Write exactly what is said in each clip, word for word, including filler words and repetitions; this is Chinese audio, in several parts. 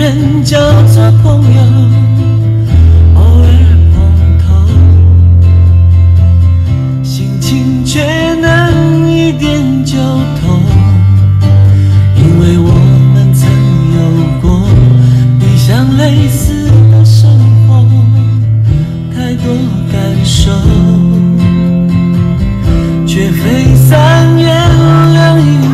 人叫做朋友，偶尔碰头，心情却能一点就通。因为我们曾有过理想类似的生活，太多感受，却非三言两语。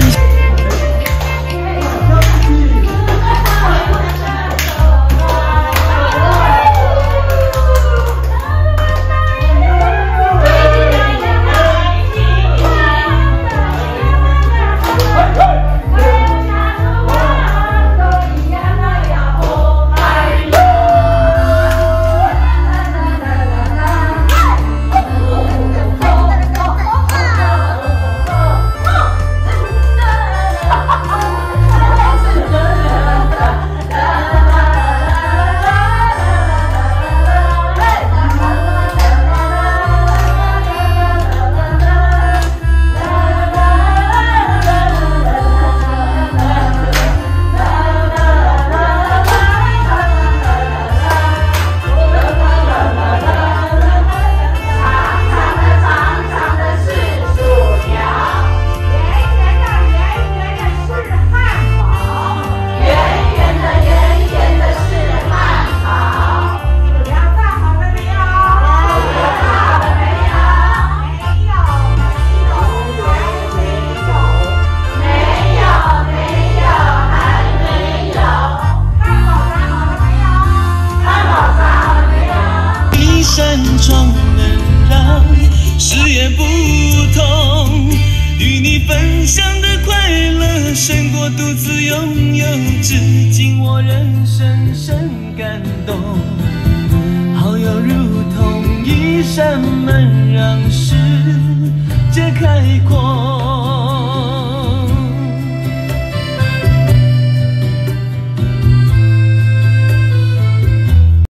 窗能让誓言不同，与你分享的快乐胜过独自拥有，至今我仍深深感动。好友如同一扇门，让世界开阔。